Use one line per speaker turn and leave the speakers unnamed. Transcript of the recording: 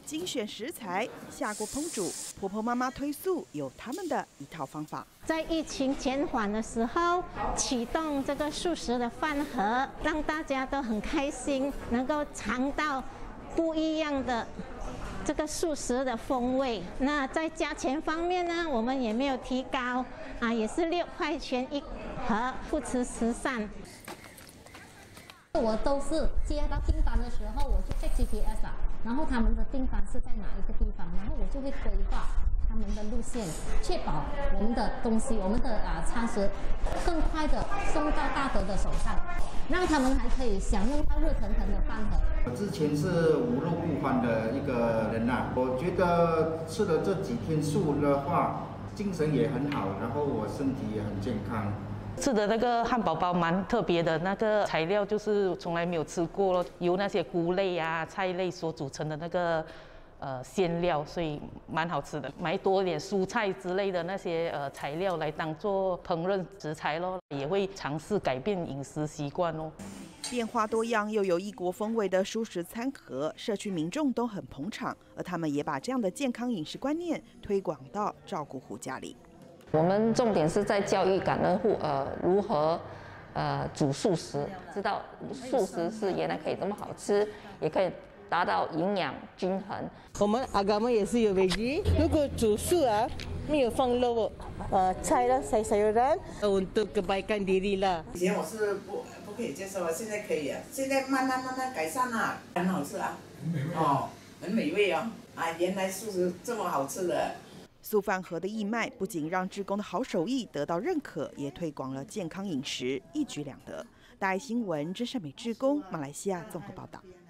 精选食材，下锅烹煮。婆婆妈妈推素有他们的一套方法。
在疫情减缓的时候，启动这个素食的饭盒，让大家都很开心，能够尝到不一样的这个素食的风味。那在价钱方面呢，我们也没有提高啊，也是6块钱一盒，不吃慈善。
我都是接到订单的时候，我就 check GPS 啊，然后他们的订单是在哪一个地方，然后我就会规划他们的路线，确保我们的东西，我们的餐食更快的送到大德的手上，让他们还可以享用到热腾腾的饭盒。
我之前是无肉不欢的一个人呐，我觉得吃了这几天素的话，精神也很好，然后我身体也很健康。
吃的那个汉堡包蛮特别的，那个材料就是从来没有吃过咯，由那些菇类啊、菜类所组成的那个馅料，所以蛮好吃的。买多一点蔬菜之类的那些材料来当做烹饪食材咯，也会尝试改变饮食习惯哦。
变化多样又有异国风味的蔬食餐盒，社区民众都很捧场，而他们也把这样的健康饮食观念推广到照顾户家里。
我们重点是在教育感恩户如何煮素食，知道素食是原来可以这么好吃，也可以达到营养均衡。
我们agama也是有 veggie， 如果煮素没有放肉菜啦、sayuran untuk kebaikan diri lah。
以前我是不可以接受啊，现在可以啊，现在慢慢改善了，很好吃啊，很美味哦，原来素食这么好吃的。
素饭盒的义卖不仅让志工的好手艺得到认可，也推广了健康饮食，一举两得。大爱新闻，真善美志工，马来西亚综合报道。